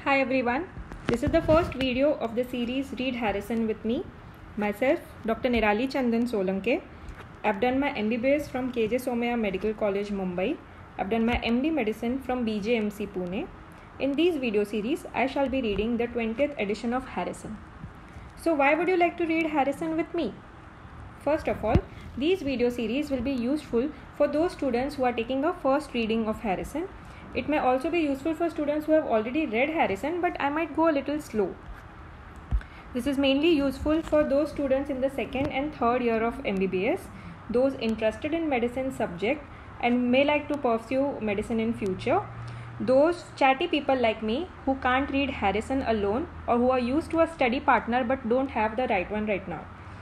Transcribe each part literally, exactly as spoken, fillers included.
Hi everyone, this is the first video of the series Read Harrison with me, myself Doctor Nirali Chandan Solanke. I've done my M B B S from K J Somaiya Medical College, Mumbai. I've done my M D Medicine from B J M C, Pune. In these video series, I shall be reading the twentieth edition of Harrison. So why would you like to read Harrison with me? First of all, these video series will be useful for those students who are taking a first reading of Harrison. It may also be useful for students who have already read Harrison, but I might go a little slow. This is mainly useful for those students in the second and third year of M B B S, those interested in medicine subject and may like to pursue medicine in future, those chatty people like me who can't read Harrison alone or who are used to a study partner but don't have the right one right now.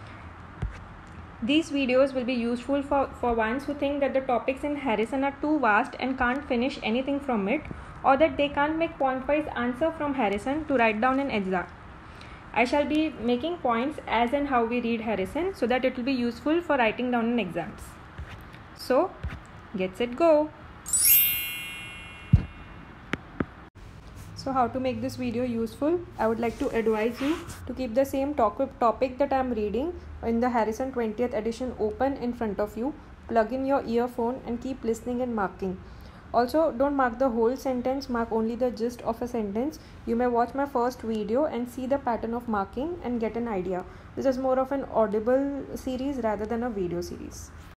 These videos will be useful for, for ones who think that the topics in Harrison are too vast and can't finish anything from it, or that they can't make point-wise answer from Harrison to write down in exam. I shall be making points as and how we read Harrison so that it will be useful for writing down in exams. So, get set, go! So how to make this video useful? I would like to advise you to keep the same topic that I am reading in the Harrison twentieth edition open in front of you. Plug in your earphone and keep listening and marking. Also, don't mark the whole sentence, mark only the gist of a sentence. You may watch my first video and see the pattern of marking and get an idea. This is more of an audible series rather than a video series.